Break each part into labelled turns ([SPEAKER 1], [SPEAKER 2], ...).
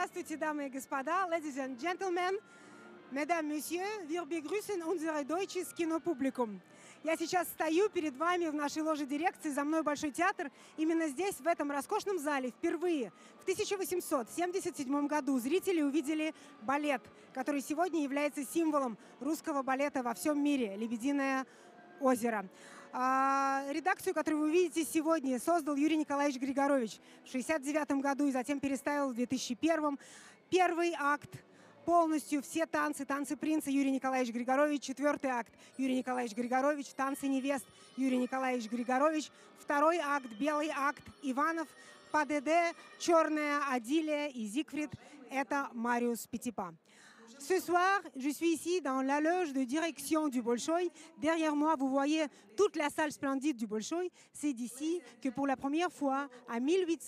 [SPEAKER 1] Здравствуйте, дамы и господа, ladies and gentlemen, mesdames, messieurs, wir begrüßen unser deutsches Kinopublikum. Я сейчас стою перед вами в нашей ложе дирекции, за мной Большой театр. Именно здесь, в этом роскошном зале, впервые в 1877 году зрители увидели балет, который сегодня является символом русского балета во всем мире «Лебединое озеро». Редакцию, которую вы увидите сегодня, создал Юрий Николаевич Григорович в 1969 году и затем переставил в 2001. Первый акт полностью все танцы, танцы принца Юрий Николаевич Григорович. Четвертый акт Юрий Николаевич Григорович, танцы невест Юрий Николаевич Григорович. Второй акт, белый акт Иванов, ПДД, черная Адилия и Зигфрид – это Мариус Петипа. Ce soir, je suis ici dans la loge de direction du Bolchoï. Derrière moi, vous voyez toute la salle splendide du Bolchoï. C'est d'ici que pour la première fois, en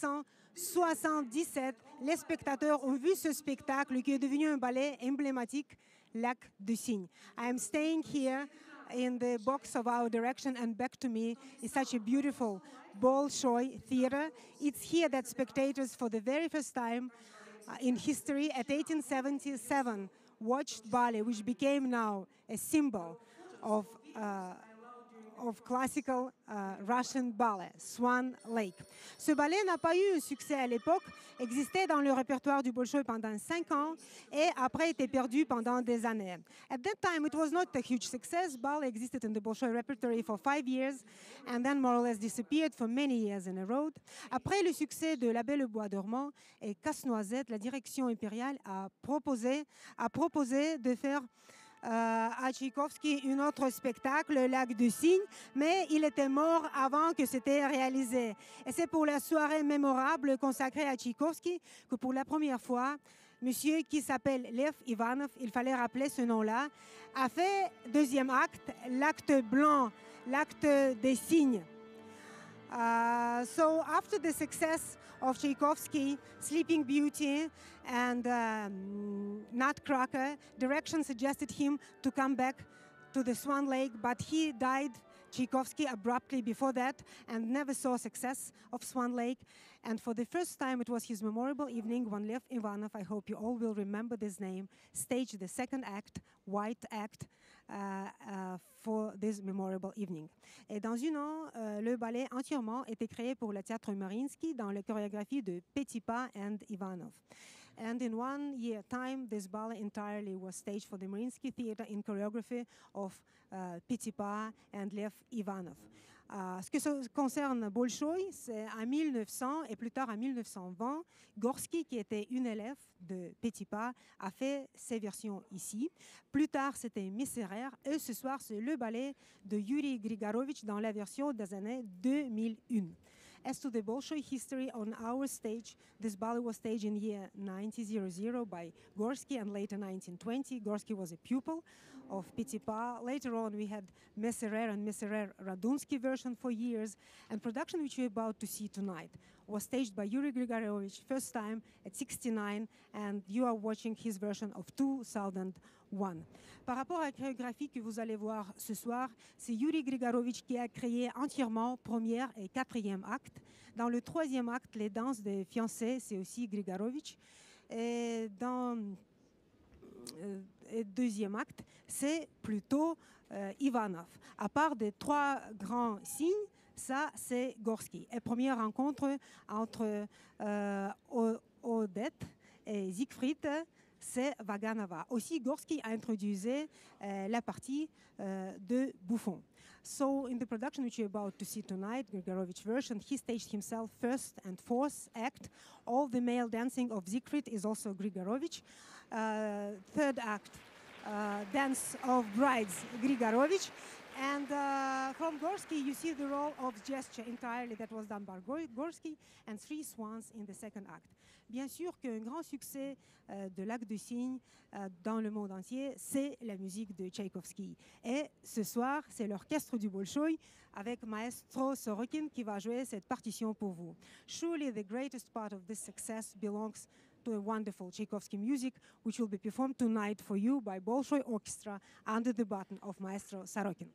[SPEAKER 1] 1877, les spectateurs ont vu ce spectacle qui est devenu un ballet emblématique, Lac de Cygne. I am staying here in the box of our direction, and back to me is such a beautiful Bolshoi theater. It's here that spectators, for the very first time in history, at 1877, watched ballet, which became now a symbol of classical Russian ballet, Swan Lake. Ce ballet n'a pas eu un succès à l'époque, existait dans le répertoire du Bolchoï pendant 5 ans et après été perdu pendant des années. At that time, it was not a huge success. Ballet existed in the Bolchoï repertory for 5 years and then more or less disappeared for many years in a row. Après le succès de La Belle au Bois dormant et Casse-Noisette, la direction impériale a proposé de faire à Tchaïkovski un autre spectacle, Le Lac de Cygne, mais il était mort avant que c'était réalisé. Et c'est pour la soirée mémorable consacrée à Tchaïkovski que pour la première fois, monsieur qui s'appelle Lev Ivanov, il fallait rappeler ce nom-là, a fait deuxième acte, l'acte blanc, l'acte des cygnes. So after the success of Tchaikovsky, Sleeping Beauty and Nutcracker, direction suggested him to come back to the Swan Lake, but he died, Tchaikovsky, abruptly before that and never saw success of Swan Lake. And for the first time, it was his memorable evening when Lev Ivanov, I hope you all will remember this name, staged the second act, White Act, for this memorable evening. Et dans un an, le ballet entièrement était créé pour le théâtre Mariinsky dans la chorégraphie de Petipa and Ivanov. And in 1 year time, this ballet entirely was staged for the Mariinsky Theater in choreography of Petipa and Lev Ivanov. Ce qui concerne Bolchoï, c'est en 1900 et plus tard en 1920, Gorsky, qui était une élève de Petipa, a fait ses versions ici. Plus tard, c'était Miserer, et ce soir, c'est le ballet de Yuri Grigorovich dans la version des années 2001. As to the Bolshoi history on our stage, this ballet was staged in year 1900 by Gorsky and later 1920. Gorsky was a pupil of Petipa. Later on, we had Miserer and Miserer Radunsky version for years, and production which you're about to see tonight was staged by Yuri Grigorovich first time at 69, and you are watching his version of 2001. Par rapport à la chorégraphie que vous allez voir ce soir, c'est Yuri Grigorovich qui a créé entièrement premier et quatrième acte. Dans le troisième acte, les danses des fiancés, c'est aussi Grigorovich. Et dans le deuxième acte, c'est plutôt Ivanov. À part des 3 grands signes, ça, c'est Gorsky. Et première rencontre entre Odette et Siegfried, c'est Vaganova. Aussi, Gorsky a introduit la partie de Buffon. So, in the production which you're about to see tonight, Grigorovich version, he staged himself first and fourth act. All the male dancing of Siegfried is also Grigorovich. Third act, dance of brides, Grigorovich. And from Gorsky, you see the role of gesture entirely that was done by Gorsky, and 3 swans in the second act. Bien sûr qu'un grand succès de Lac de Cygne dans le monde entier, c'est la musique de Tchaïkovsky. Et ce soir, c'est l'orchestre du Bolchoï avec Maestro Sorokin qui va jouer cette partition pour vous. Surely the greatest part of this success belongs to a wonderful Tchaikovsky music, which will be performed tonight for you by Bolshoi Orchestra under the button of Maestro Sorokin.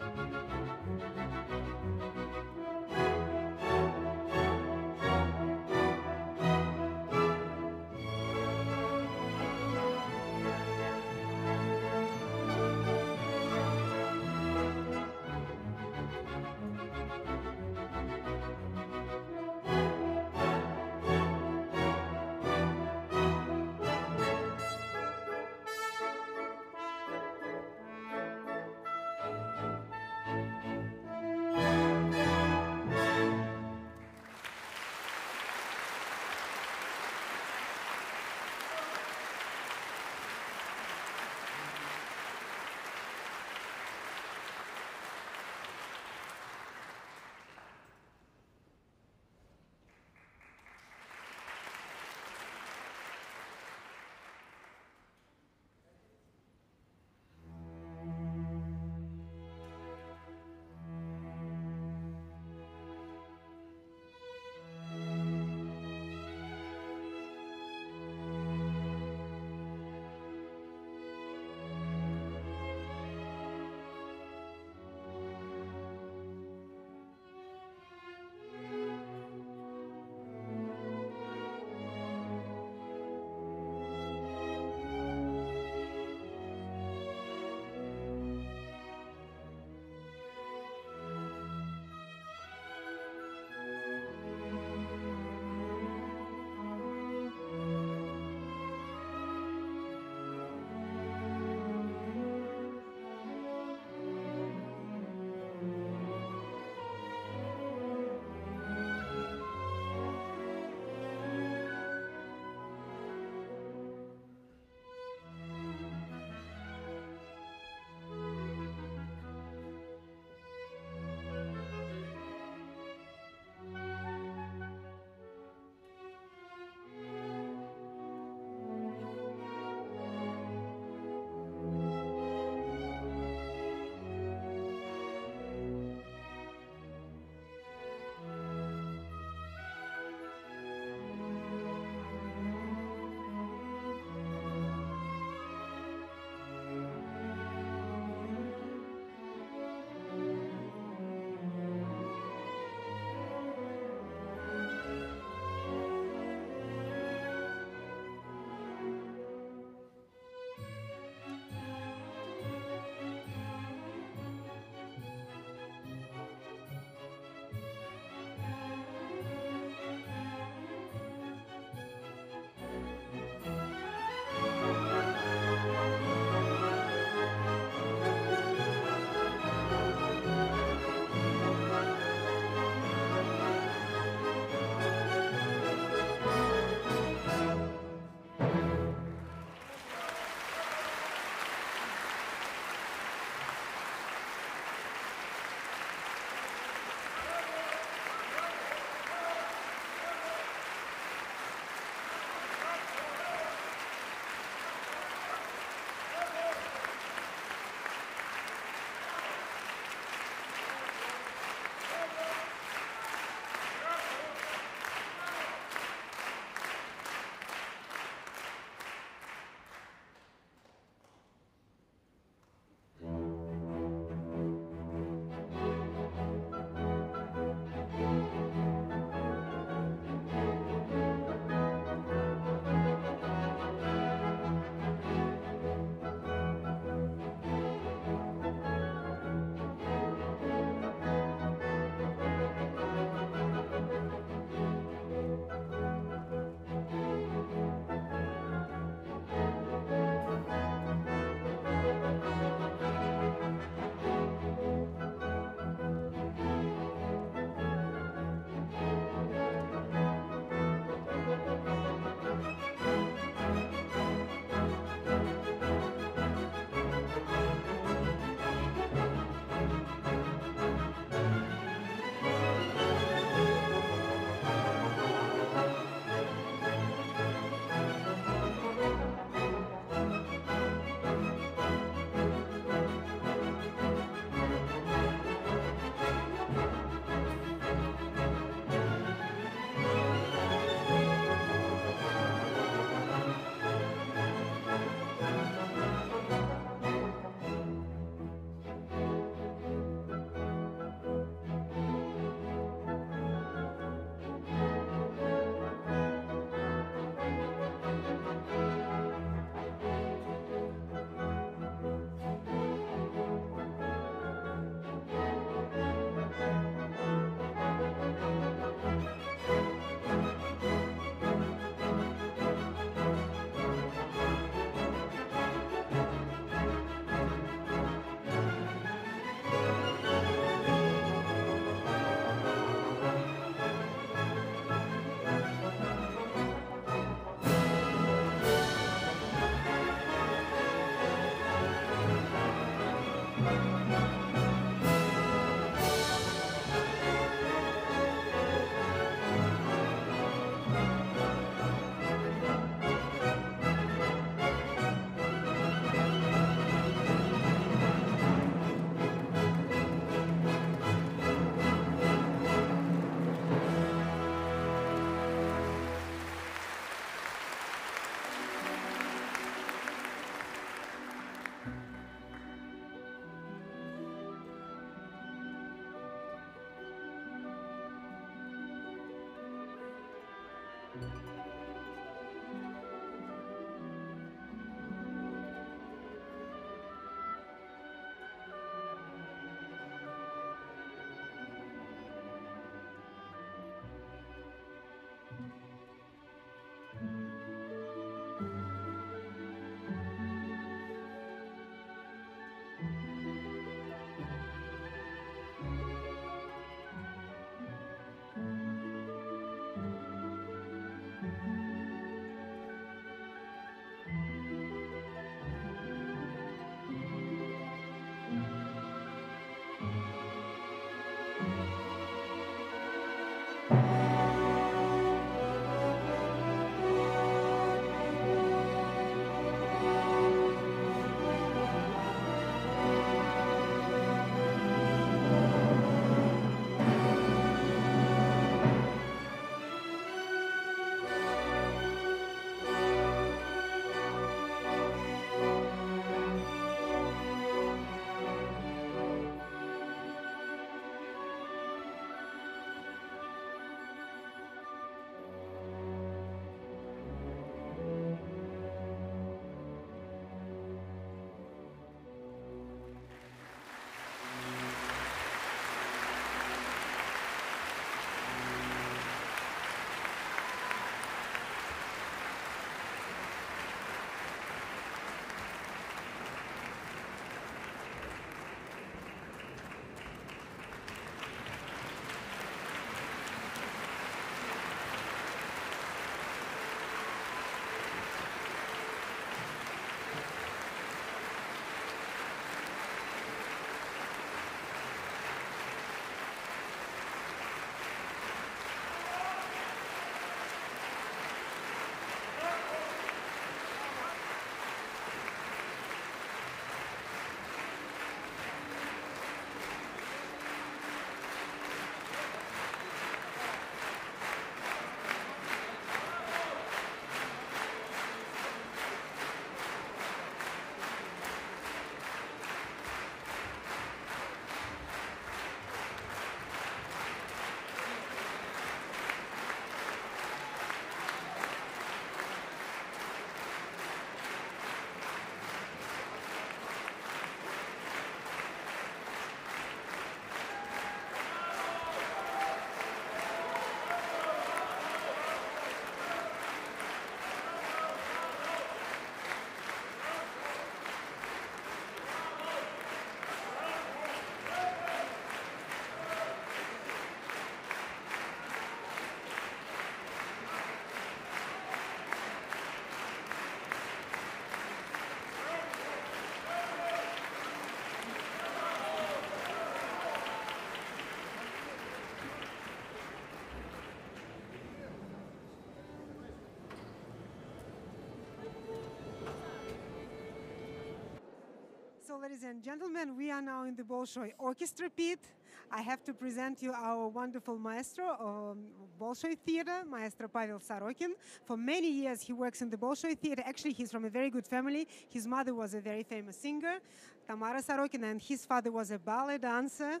[SPEAKER 1] So, ladies and gentlemen, we are now in the Bolshoi Orchestra pit. I have to present you our wonderful maestro of Bolshoi Theater, Maestro Pavel Sorokin. For many years, he works in the Bolshoi Theater. Actually, he's from a very good family. His mother was a very famous singer, Tamara Sorokin, and his father was a ballet dancer,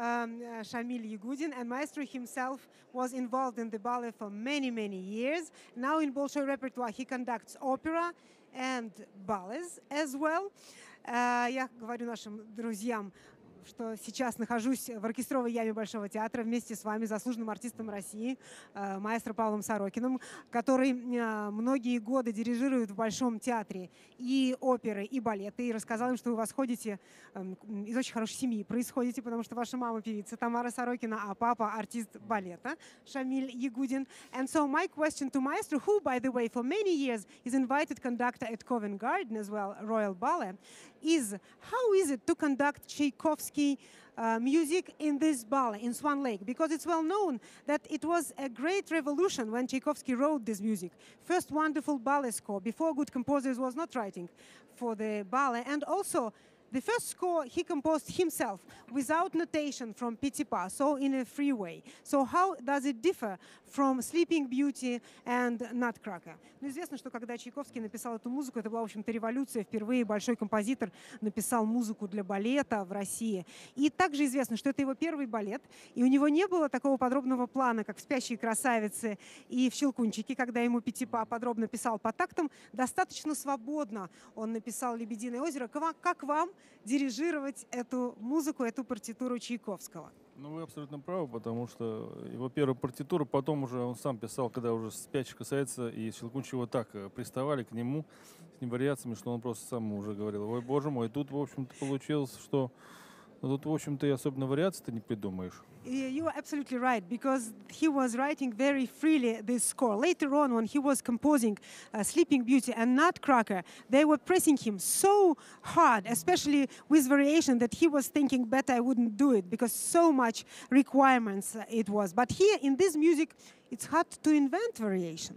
[SPEAKER 1] Shamil Yagudin. And Maestro himself was involved in the ballet for many, many years. Now in Bolshoi repertoire, he conducts opera and ballets as well. Я говорю нашим друзьям, что сейчас нахожусь в оркестровой яме Большого театра вместе с вами, заслуженным артистом России, маэстро Павлом Сорокиным, который многие годы дирижирует в Большом театре и оперы, и балеты, и рассказал им, что вы восходите из очень хорошей семьи, происходите, потому что ваша мама певица Тамара Сорокина, а папа артист балета Шамиль Ягудин. And so my question to Maestro, who, by the way, for many years is invited conductor at Covent Garden as well, Royal Ballet, is how is it to conduct Tchaikovsky music in this ballet, in Swan Lake? Because it's well known that it was a great revolution when Tchaikovsky wrote this music. First wonderful ballet score. Before, good composers was not writing for the ballet. And also, the first score he composed himself without notation from Petipa, so in a free way. So how does it differ from Sleeping Beauty and Nutcracker? Ну, известно, что когда Чайковский написал эту музыку, это была, в общем-то, революция. Впервые большой композитор написал музыку для балета в России. И также известно, что это его первый балет, и у него не было такого подробного плана, как в «Спящей красавице» и в «Щелкунчике», когда ему Petipa подробно писал по тактам. Достаточно свободно он написал «Лебединое озеро». Как вам дирижировать эту музыку, эту партитуру Чайковского?
[SPEAKER 2] Ну, вы абсолютно правы, потому что его первая партитура, потом уже он сам писал, когда уже «Спящая красавица» и «Щелкунчик» его так приставали к нему с ним вариациями, что он просто сам уже говорил: ой, боже мой, тут, в общем-то, получилось, что тут, в общем-то, и особенно вариаций-то не придумаешь.
[SPEAKER 1] You are absolutely right, because he was writing very freely this score. Later on, when he was composing Sleeping Beauty and Nutcracker, they were pressing him so hard, especially with variation, that he was thinking better I wouldn't do it, because so much requirements it was. But here, in this music, it's hard to invent variation.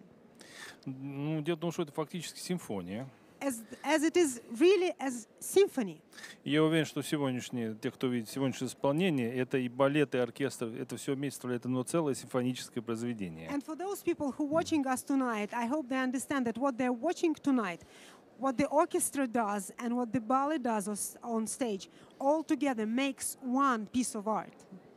[SPEAKER 2] Ну, дело в том, что это фактически симфония.
[SPEAKER 1] As it is really as symphony.
[SPEAKER 2] Я уверен, что те, кто видит сегодняшнее исполнение, это и балет, и оркестр, это все вместе составляет одно целое симфоническое произведение.
[SPEAKER 1] And for those people who are watching us tonight, I hope they understand that what they're watching tonight, what the orchestra does and what the ballet does on stage, all together makes one piece of art.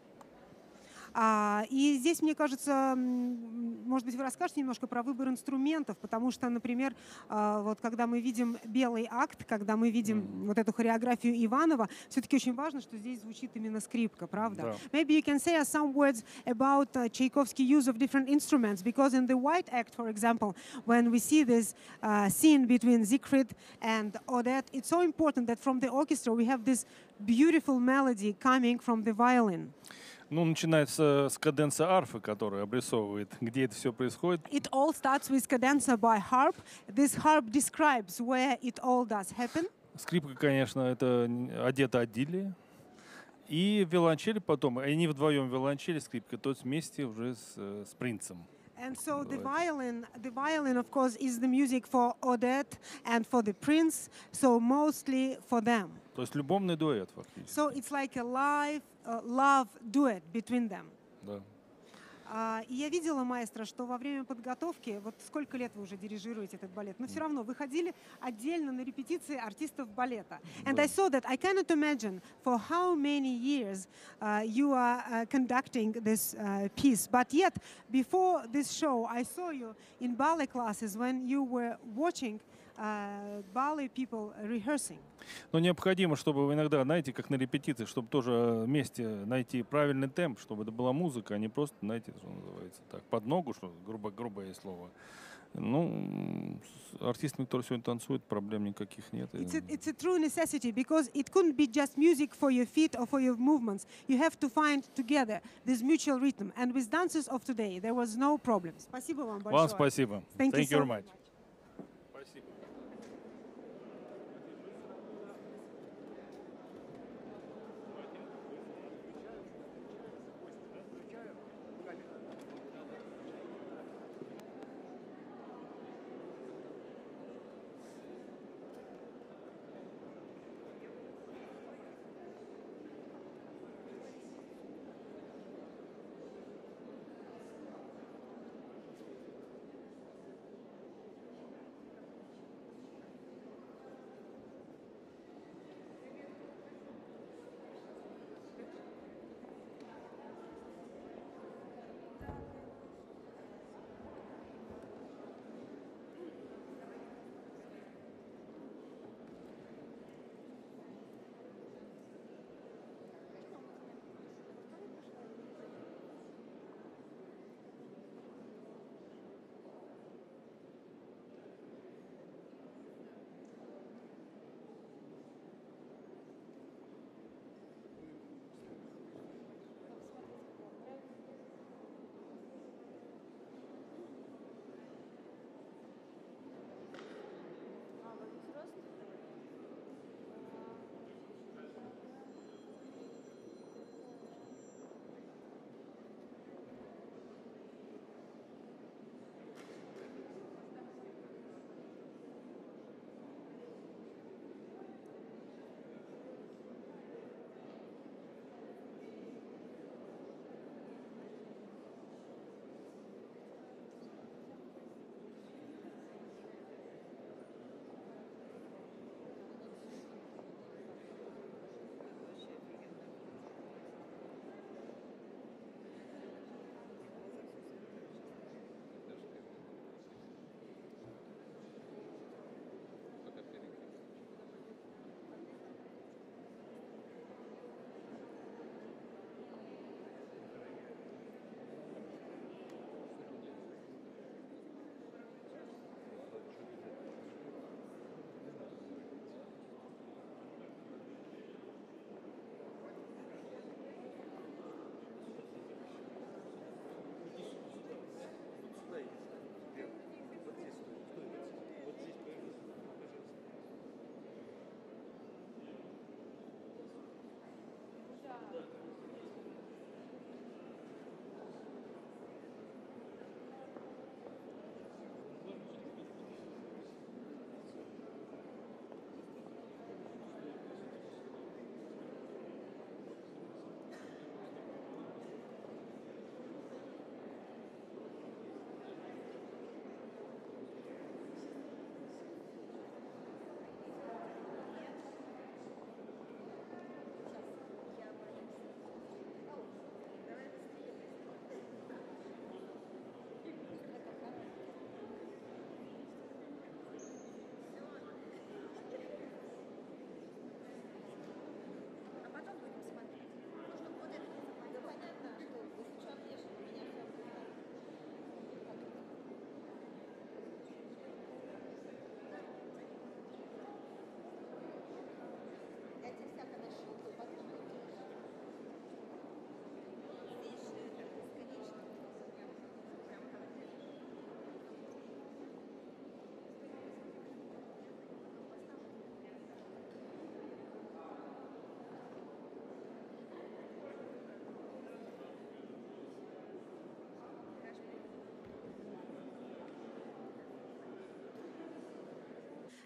[SPEAKER 1] И здесь, мне кажется, может быть, вы расскажете немножко про выбор инструментов, потому что, например, вот когда мы видим белый акт, когда мы видим вот эту хореографию Иванова, все-таки очень важно, что здесь звучит именно скрипка, правда?
[SPEAKER 2] Да.
[SPEAKER 1] Maybe you can say us some words about Tchaikovsky's use of different instruments, because in the White Act, for example, when we see this scene between Siegfried and Odette, it's so important that from the orchestra we have this beautiful melody coming from the violin.
[SPEAKER 2] Ну, начинается с каденса арфы, которая обрисовывает, где это все происходит.
[SPEAKER 1] It all starts with cadenza by harp. This harp describes where it all does happen.
[SPEAKER 2] Скрипка, конечно, это одета Адилия. И виолончель потом, они вдвоем виолончель, скрипка, то есть вместе уже с принцем.
[SPEAKER 1] And so the violin, of course, is the music for Odette and for the prince, so mostly for them.
[SPEAKER 2] То есть любовный дуэт фактически.
[SPEAKER 1] So it's like a live love duet between them.
[SPEAKER 2] Да.
[SPEAKER 1] И я видела, маэстро, что во время подготовки, вот сколько лет вы уже дирижируете этот балет, но все равно вы ходили отдельно на репетиции артистов балета. And I saw that. I cannot imagine for how many years you are conducting this piece. But yet, before this show, I saw you in ballet classes when you were watching ballet people rehearsing.
[SPEAKER 2] Но необходимо, чтобы иногда, знаете, как на репетиции, чтобы тоже вместе найти правильный темп, чтобы это была музыка, а не просто, знаете, что называется, так, под ногу, что грубое слово. Ну, с артистами, которые сегодня танцуют, проблем никаких нет.
[SPEAKER 1] It's a true necessity, because it couldn't be just music for your feet or for your movements. You have to find together this mutual rhythm. And with dancers of today, there was no problem. Спасибо вам большое.
[SPEAKER 2] Вам спасибо.
[SPEAKER 1] Thank you
[SPEAKER 2] very
[SPEAKER 1] so
[SPEAKER 2] much.
[SPEAKER 1] much.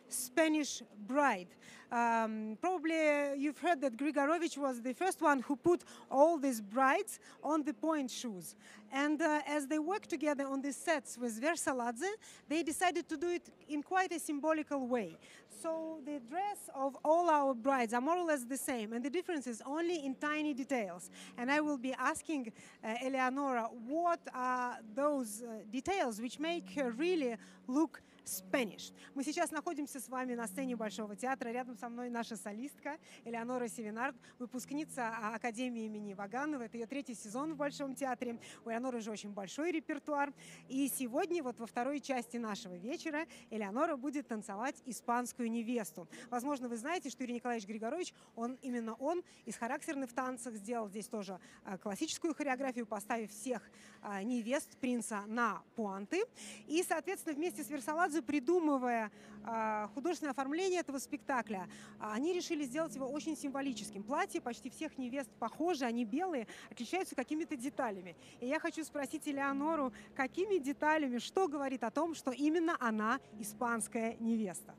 [SPEAKER 1] Spanish bride. Probably you've heard that Grigorovich was the first one who put all these brides on the point shoes. And as they worked together on these sets with Versaladze, they decided to do it in quite a symbolical way. So the dress of all our brides are more or less the same, and the difference is only in tiny details. And I will be asking Eleonora what are those details which make her really look Spanish. Мы сейчас находимся с вами на сцене Большого театра. Рядом со мной наша солистка Элеонора Севинард, выпускница Академии имени Ваганова. Это ее 3-й сезон в Большом театре. У Элеоноры уже очень большой репертуар. И сегодня, вот во второй части нашего вечера, Элеонора будет танцевать испанскую невесту. Возможно, вы знаете, что Юрий Николаевич Григорович, именно он из характерных танцев сделал здесь тоже классическую хореографию, поставив всех невест принца на пуанты. И, соответственно, вместе с Версаладзе, придумывая художественное оформление этого спектакля, они решили сделать его очень символическим. Платья почти всех невест похожи, они белые, отличаются какими-то деталями. И я хочу спросить Элеонору, какими деталями, что говорит о том, что именно она испанская невеста?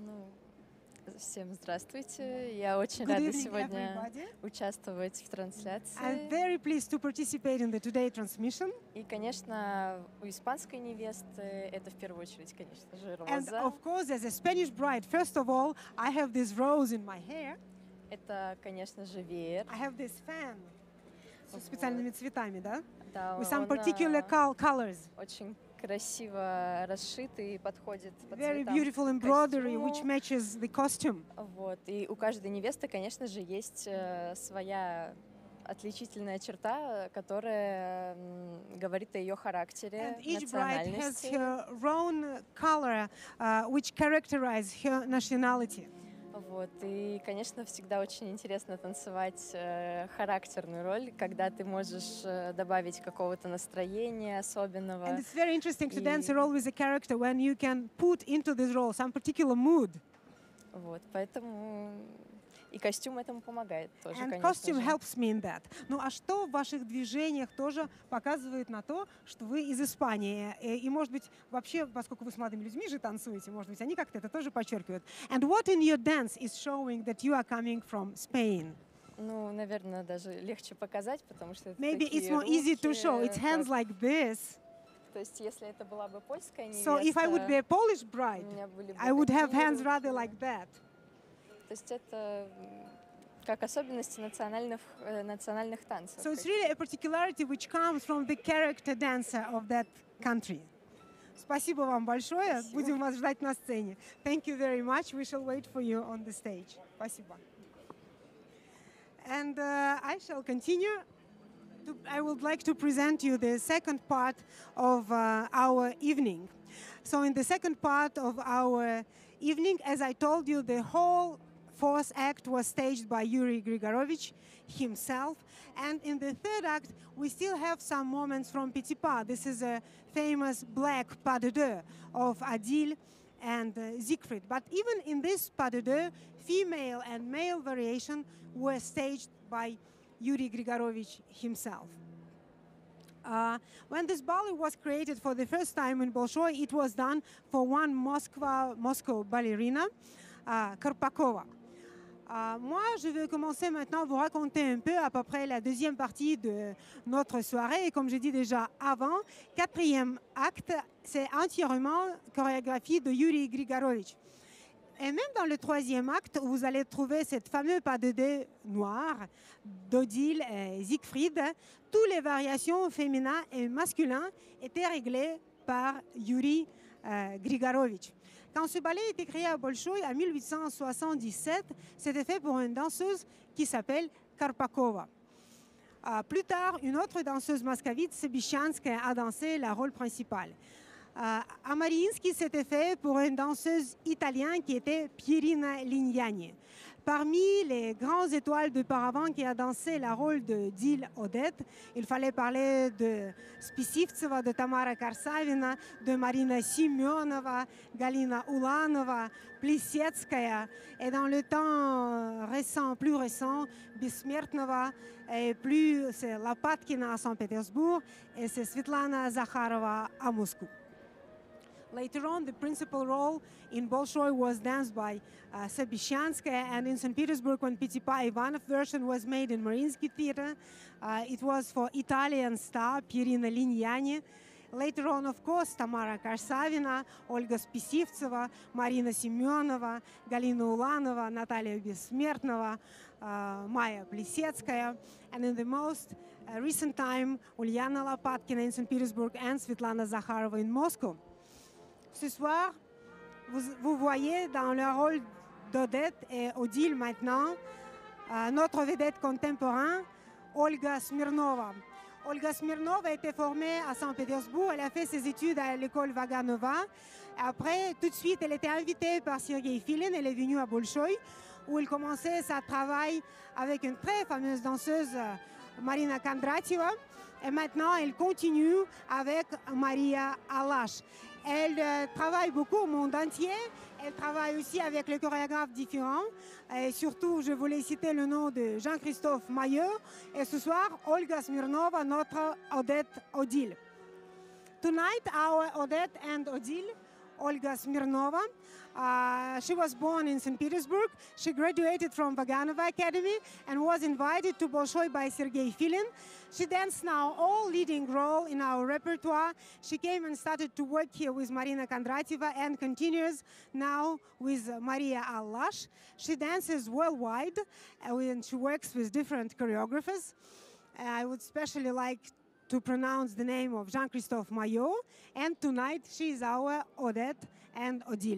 [SPEAKER 3] Всем здравствуйте. Я очень рада сегодня участвовать в трансляции.
[SPEAKER 1] I'm very pleased to participate in the today transmission.
[SPEAKER 3] И, конечно, у испанской невесты это в первую очередь, конечно же, роза.
[SPEAKER 1] And of course, as a Spanish bride, first of all, I have this rose in my hair.
[SPEAKER 3] Это, конечно же, веер.
[SPEAKER 1] I have this fan со специальными цветами, да?
[SPEAKER 3] Да,
[SPEAKER 1] with some particular colors.
[SPEAKER 3] Очень красиво расшитый и подходит по
[SPEAKER 1] Very
[SPEAKER 3] цветам
[SPEAKER 1] beautiful embroidery, which matches the costume.
[SPEAKER 3] Вот. И у каждой невесты, конечно же, есть своя отличительная черта, которая говорит о ее характере,
[SPEAKER 1] And each bride has
[SPEAKER 3] национальности.
[SPEAKER 1] her own color, which characterizes her nationality.
[SPEAKER 3] Вот. И, конечно, всегда очень интересно танцевать характерную роль, когда ты можешь добавить какого-то настроения особенного.
[SPEAKER 1] And it's very interesting to dance a role with a character when you can put into this role some particular mood.
[SPEAKER 3] Вот. Поэтому и костюм этому помогает тоже,
[SPEAKER 1] And
[SPEAKER 3] конечно
[SPEAKER 1] costume
[SPEAKER 3] же.
[SPEAKER 1] helps me in that. Ну а что в ваших движениях тоже показывает на то, что вы из Испании? И может быть, вообще, поскольку вы с молодыми людьми же танцуете, может быть, они как-то это тоже подчеркивают. And what in your dance is showing that you are coming from Spain?
[SPEAKER 3] Ну, наверное, даже легче показать, потому что это
[SPEAKER 1] Maybe
[SPEAKER 3] такие
[SPEAKER 1] it's more easy to
[SPEAKER 3] руки,
[SPEAKER 1] show. It's hands like this.
[SPEAKER 3] То есть, если это была бы польская невеста,
[SPEAKER 1] So if I would be a Polish
[SPEAKER 3] у
[SPEAKER 1] bride,
[SPEAKER 3] меня были бы
[SPEAKER 1] I would have
[SPEAKER 3] такие
[SPEAKER 1] hands
[SPEAKER 3] руки.
[SPEAKER 1] rather like that.
[SPEAKER 3] То есть это как особенности национальных танцев.
[SPEAKER 1] So it's really a particularity which comes from the character dancer of that country. Спасибо вам большое.
[SPEAKER 3] Спасибо.
[SPEAKER 1] Будем вас ждать на сцене. Thank you very much. We shall wait for you on the stage. Спасибо. And I shall continue. I would like to present you the second part of our evening. So in the second part of our evening, as I told you, the whole fourth act was staged by Yuri Grigorovich himself. And in the third act, we still have some moments from Petit Pas. This is a famous black pas de deux of Adil and Siegfried. But even in this pas de deux, female and male variation were staged by Yuri Grigorovich himself. When this ballet was created for the first time in Bolshoi, it was done for one Moscow ballerina, Karpakova. Moi, je vais commencer maintenant à vous raconter un peu à peu près la deuxième partie de notre soirée. Et comme je dis déjà avant, quatrième acte, c'est entièrement chorégraphie de Yuri Grigorovich. Et même dans le troisième acte, où vous allez trouver cette fameuse pas de deux noir d'Odile et Siegfried, toutes les variations féminines et masculines étaient réglées par Yuri Grigorovich. Quand ce ballet a été créé à Bolshoi en 1877, c'était fait pour une danseuse qui s'appelle Karpakova. Plus tard, une autre danseuse moscovite, Bichyanskaya, a dansé le rôle principal. À Mariinsky, c'était fait pour une danseuse italienne qui était Pierina Lignani. Parmi les grandes étoiles d'auparavant qui a dansé le rôle de Dil Odette, il fallait parler de Spisivtseva, de Tamara Karsavina, de Marina Simeonova, Galina Ulanova, Plisetskaya, et dans le temps récent, plus récent, Besmertnova, et plus c'est Lopatkina à Saint-Pétersbourg, et c'est Svetlana Zakharova à Moscou. Later on, the principal role in Bolshoi was danced by Sabishanskaya, and in St. Petersburg, when Petipa Ivanov version was made in Mariinsky Theater, it was for Italian star Pirina Lignani. Later on, of course, Tamara Karsavina, Olga Spisivtseva, Marina Semyonova, Galina Ulanova, Natalia Besmertnova, Maya Plisetskaya, and in the most recent time, Uliana Lopatkina in St. Petersburg and Svetlana Zakharova in Moscow. Ce soir, vous voyez dans le rôle d'Odette et Odile maintenant notre vedette contemporaine, Olga Smirnova. Olga Smirnova a été formée à Saint-Pétersbourg. Elle a fait ses études à l'école Vaganova. Après, tout de suite, elle était invitée par Sergei Filin. Elle est venue à Bolshoi, où elle commençait sa travail avec une très fameuse danseuse, Marina Kondratieva. Et maintenant, elle continue avec Maria Allash. Elle travaille beaucoup au monde entier. Elle travaille aussi avec les chorégraphes différents. Et surtout, je voulais citer le nom de Jean-Christophe Maillot. Et ce soir, Olga Smirnova, notre Odette Odile. Tonight, our Odette and Odile, Olga Smirnova. She was born in St. Petersburg. She graduated from Vaganova Academy and was invited to Bolshoi by Sergei Filin. She danced now all leading role in our repertoire. She came and started to work here with Marina Kondratieva and continues now with Maria Allash. She dances worldwide and she works with different choreographers. I would especially like to pronounce the name of Jean-Christophe Maillot, and tonight she is our Odette and Odile.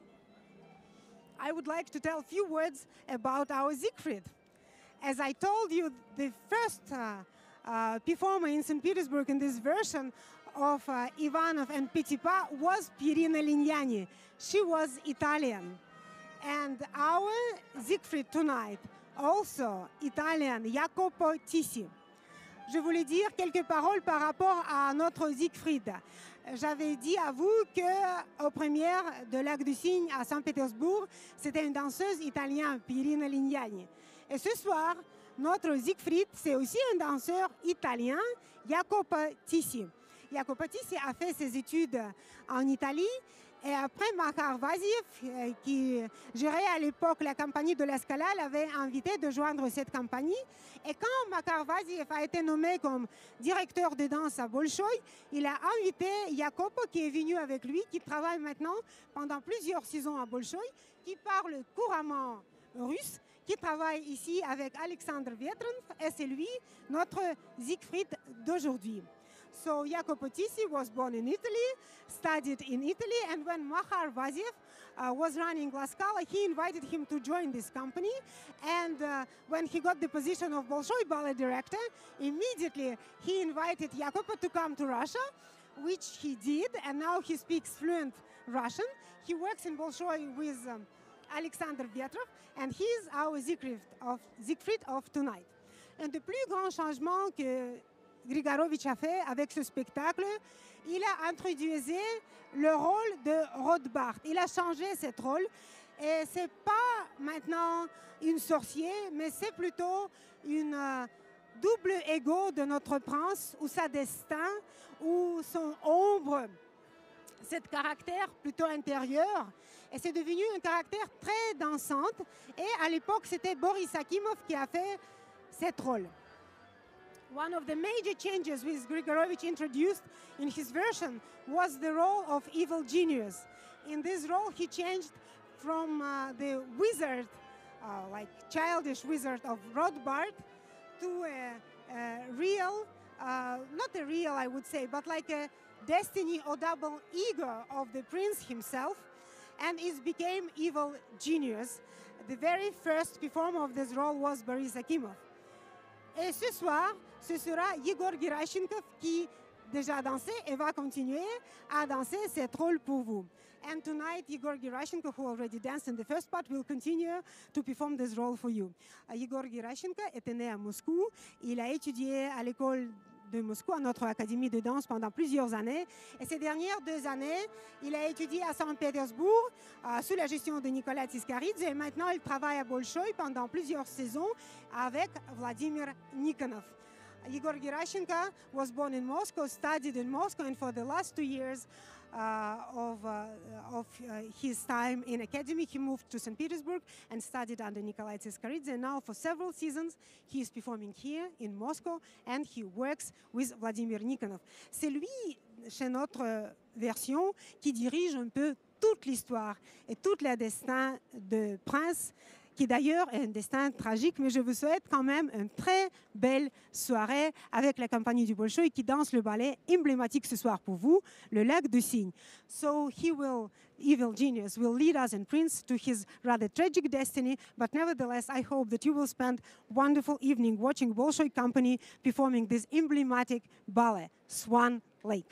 [SPEAKER 1] I would like to tell a few words about our Siegfried. As I told you, the first performer in St. Petersburg in this version of Ivanov and Petipa was Pirina Lignani. She was Italian. And our Siegfried tonight, also Italian, Jacopo Tissi. Je voulais dire quelques paroles par rapport à notre Siegfried. J'avais dit à vous qu'aux premières de l'Arc du Cygne à Saint-Pétersbourg, c'était une danseuse italienne, Pirina Lignani. Et ce soir, notre Siegfried, c'est aussi un danseur italien, Jacopo Tissi. Jacopo Tissi a fait ses études en Italie. Et après, Makhar Vaziev, qui gérait à l'époque la compagnie de la Scala, l'avait invité de joindre cette compagnie. Et quand Makhar Vaziev a été nommé comme directeur de danse à Bolshoi, il a invité Jacopo, qui est venu avec lui, qui travaille maintenant pendant plusieurs saisons à Bolshoi, qui parle couramment russe, qui travaille ici avec Alexandre Vetranov, et c'est lui, notre Siegfried d'aujourd'hui. So Jacopo Tissi was born in Italy, studied in Italy, and when Makhar Vaziev was running La Scala, he invited him to join this company. And when he got the position of Bolshoi ballet director, immediately he invited Jacopo to come to Russia, which he did, and now he speaks fluent Russian. He works in Bolshoi with Alexander Vetrov, and he's our Siegfried of tonight. Un des plus grands changements que Grigorovitch a fait avec ce spectacle, il a introduit le rôle de Rothbard. Il a changé ce rôle et c'est pas maintenant une sorcière, mais c'est plutôt une double ego de notre prince ou sa destin ou son ombre, ce caractère plutôt intérieur. Et c'est devenu un caractère très dansante. Et à l'époque, c'était Boris Akimov qui a fait ce rôle. One of the major changes which Grigorovitch introduced in his version was the role of evil genius. In this role, he changed from the wizard, like childish wizard of Rothbard, to a real, not a real, I would say, but like a destiny or double ego of the prince himself, and it became evil genius. The very first performer of this role was Boris Akimov. Et ce soir, ce sera Yegor Gerasimov qui déjà dansé et va continuer à danser cet rôle pour vous. And tonight, Yegor Gerasimov, who already danced in the first part, will continue to perform this role for you. Yegor Gerasimov était né à Moscou. Il a étudié à l'école de Moscou, à notre académie de danse, pendant plusieurs années. Et ces dernières 2 années, il a étudié à Saint-Pétersbourg sous la gestion de Nicolas Tiskaridze. Et maintenant, il travaille à Bolshoi pendant plusieurs saisons avec Vladimir Nikonov. Yegor Gerasimov was born in Moscow, studied in Moscow, and for the last 2 years of his time in academy. He moved to St. Petersburg and studied under Nikolai Tsiskaridze. And now for several seasons, he is performing here in Moscow and he works with Vladimir Nikonov. C'est lui, chez notre version, qui dirige un peu toute l'histoire et tout le destin de Prince, qui d'ailleurs est un destin tragique, mais je vous souhaite quand même une très belle soirée avec la compagnie du Bolchoï qui danse le ballet emblématique ce soir pour vous, le Lac du Cygne. So Evil Genius will lead us and Prince to his rather tragic destiny, but nevertheless I hope that you will spend wonderful evening watching Bolshoi Company performing this emblematic ballet, Swan Lake.